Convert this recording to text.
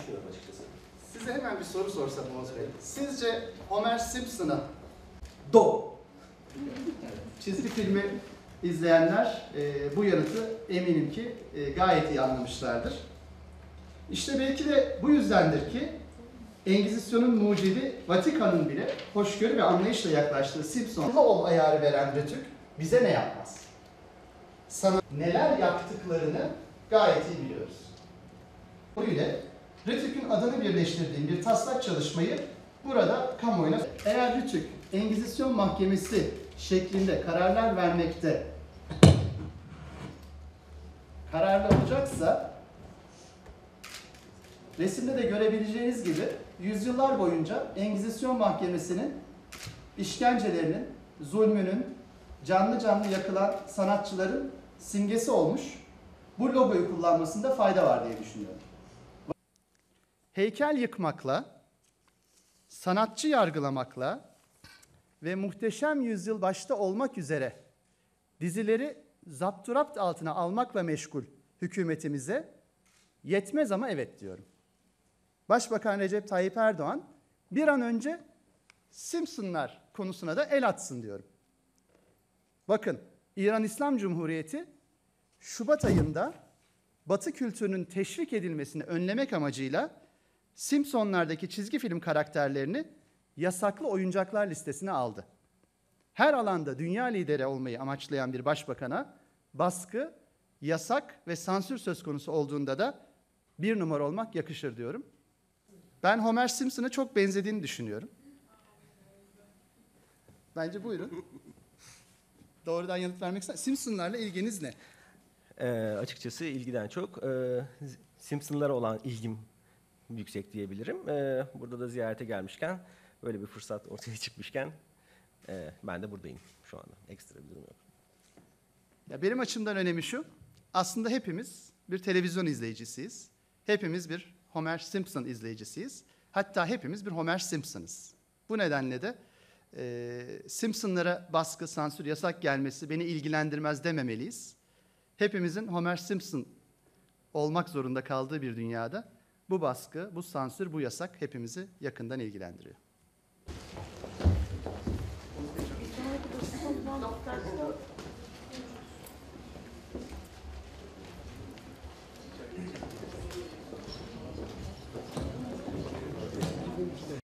düşünüyorum açıkçası. Size hemen bir soru sorsam Oğuz Bey. Sizce Homer Simpson'a çizgi filmi izleyenler bu yanıtı eminim ki gayet iyi anlamışlardır. İşte belki de bu yüzdendir ki Engizisyon'un mucidi Vatikan'ın bile hoşgörü ve anlayışla yaklaştığı Simpson'a ol ayarı veren Rötük bize ne yapmaz? Sana neler yaptıklarını gayet iyi biliyoruz. Bu ile Rötük'ün adını birleştirdiğim bir taslak çalışmayı burada kamuoyuna... Eğer Rötük Engizisyon Mahkemesi şeklinde kararlar vermekte kararlı olacaksa, resimde de görebileceğiniz gibi yüzyıllar boyunca Engizisyon Mahkemesi'nin işkencelerinin, zulmünün, canlı canlı yakılan sanatçıların simgesi olmuş, bu logoyu kullanmasında fayda var diye düşünüyorum. Heykel yıkmakla, sanatçı yargılamakla ve Muhteşem Yüzyıl başta olmak üzere dizileri zapturapt altına almakla meşgul hükümetimize yetmez ama evet diyorum. Başbakan Recep Tayyip Erdoğan bir an önce Simpsonlar konusuna da el atsın diyorum. Bakın, İran İslam Cumhuriyeti Şubat ayında Batı kültürünün teşvik edilmesini önlemek amacıyla Simpsonlardaki çizgi film karakterlerini yasaklı oyuncaklar listesine aldı. Her alanda dünya lideri olmayı amaçlayan bir başbakana baskı, yasak ve sansür söz konusu olduğunda da bir numara olmak yakışır diyorum. Ben Homer Simpson'a çok benzediğini düşünüyorum. Bence buyurun. Doğrudan yanıt vermek ister. Simpsonlarla ilginiz ne? Açıkçası ilgiden çok Simpsonlara olan ilgim yüksek diyebilirim. Burada da ziyarete gelmişken, böyle bir fırsat ortaya çıkmışken ben de buradayım şu anda. Ekstra bir durum yok. Ya benim açımdan önemi şu, aslında hepimiz bir televizyon izleyicisiyiz. Hepimiz bir Homer Simpson izleyicisiyiz. Hatta hepimiz bir Homer Simpson'ız. Bu nedenle de Simpsonlara baskı, sansür, yasak gelmesi beni ilgilendirmez dememeliyiz. Hepimizin Homer Simpson olmak zorunda kaldığı bir dünyada bu baskı, bu sansür, bu yasak hepimizi yakından ilgilendiriyor. Bir sonraki